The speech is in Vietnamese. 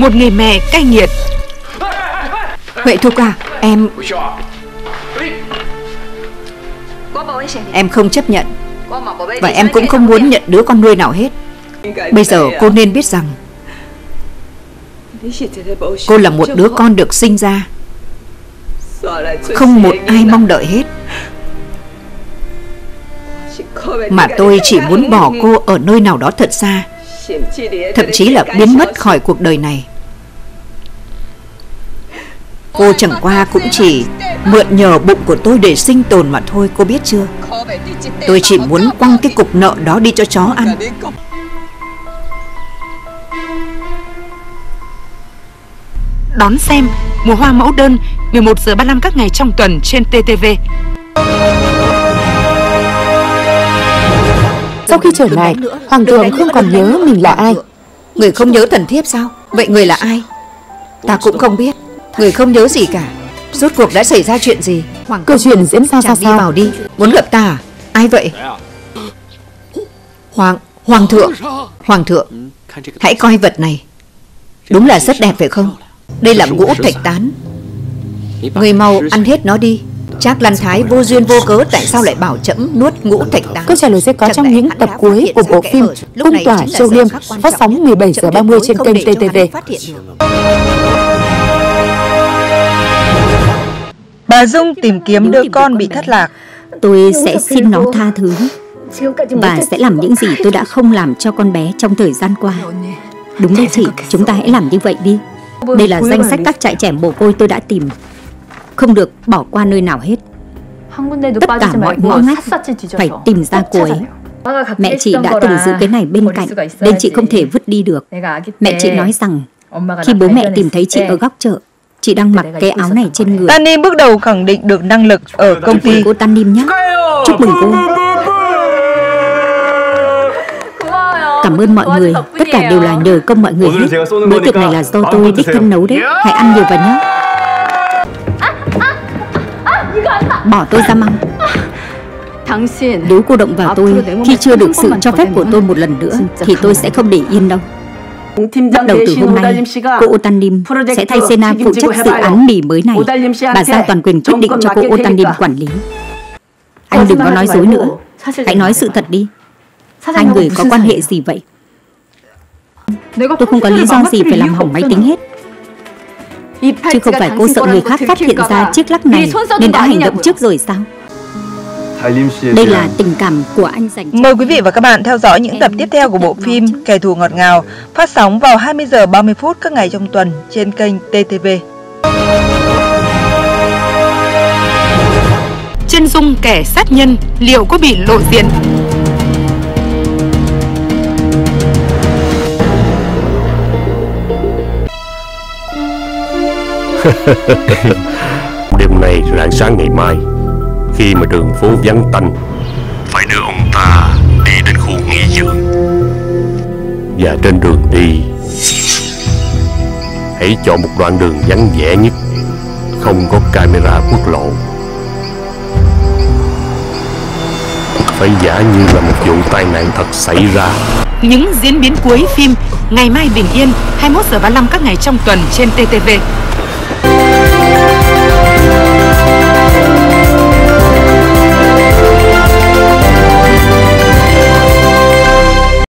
một người mẹ cay nghiệt. Huệ Thục à, em không chấp nhận. Và em cũng không muốn nhận đứa con nuôi nào hết. Bây giờ cô nên biết rằng cô là một đứa con được sinh ra, không một ai mong đợi hết. Mà tôi chỉ muốn bỏ cô ở nơi nào đó thật xa, thậm chí là biến mất khỏi cuộc đời này. Cô chẳng qua cũng chỉ mượn nhờ bụng của tôi để sinh tồn mà thôi, cô biết chưa? Tôi chỉ muốn quăng cái cục nợ đó đi cho chó ăn. Đón xem Mùa Hoa Mẫu Đơn 11 giờ 35 các ngày trong tuần trên TTV. Sau khi trở lại, Hoàng thượng không còn nhớ mình là ai. Người không nhớ thần thiếp sao? Vậy người là ai? Ta cũng không biết. Người không nhớ gì cả. Rốt cuộc đã xảy ra chuyện gì? Câu chuyện diễn ra ra sao? Vào đi. Muốn gặp ta à? Ai vậy? Hoàng thượng. Hoàng thượng, hãy coi vật này. Đúng là rất đẹp phải không? Đây là ngũ thạch tán. Người mau ăn hết nó đi. Trác Lăng Thái vô duyên vô cớ tại sao lại bảo trẫm nuốt ngũ thạch tán? Câu trả lời sẽ có trong những tập cuối của bộ phim Cung Tỏa Châu Liêm, phát sóng 17 giờ 30 trên kênh TTV. Bà Dung tìm kiếm đứa con bị thất lạc. Tôi sẽ xin nó tha thứ và sẽ làm những gì tôi đã không làm cho con bé trong thời gian qua. Đúng đấy chị, chúng ta hãy làm như vậy đi. Đây là danh sách các trại trẻ mồ côi tôi đã tìm. Không được bỏ qua nơi nào hết. Tất cả mọi ngõ ngách phải tìm ra cô ấy. Mẹ chị đã từng giữ cái này bên cạnh nên chị không thể vứt đi được. Mẹ chị nói rằng khi bố mẹ tìm thấy chị ở góc chợ, chị đang mặc cái áo này trên người. Tanim bước đầu khẳng định được năng lực ở công ty. Cô Tanim nhé. Chúc mừng cô. Cảm ơn mọi người. Tất cả đều là nhờ công mọi người hết. Bữa tiệc này là do tôi đích thân nấu đấy. Hãy ăn nhiều vào nhé. Bỏ tôi ra măng. Nếu cô động vào tôi khi chưa được sự cho phép của tôi một lần nữa thì tôi sẽ không để yên đâu. Bắt đầu từ hôm nay, cô Otanim sẽ thay Sena phụ trách dự án mì mới này. Bà giao toàn quyền quyết định cho cô Otanim quản lý. Anh đừng có nói dối nữa. Hãy nói sự thật đi. Hai người có quan hệ gì vậy? Tôi không có lý do gì phải làm hỏng máy tính hết. Chứ không phải cô sợ người khác phát hiện ra chiếc lắc này nên đã hành động trước rồi sao? Đây là tình cảm của anh dành cho... Mời quý vị và các bạn theo dõi những tập tiếp theo của bộ phim Kẻ thù ngọt ngào, phát sóng vào 20 giờ 30 phút các ngày trong tuần trên kênh TTV. Chân dung kẻ sát nhân liệu có bị lộ diện? Đêm nay rạng sáng ngày mai, khi mà đường phố vắng tanh, phải đưa ông ta đi đến khu nghỉ dưỡng. Và trên đường đi, hãy chọn một đoạn đường vắng vẻ nhất, không có camera quốc lộ. Phải giả như là một vụ tai nạn thật xảy ra. Những diễn biến cuối phim Ngày Mai Bình Yên 21 giờ 35 các ngày trong tuần trên TTV.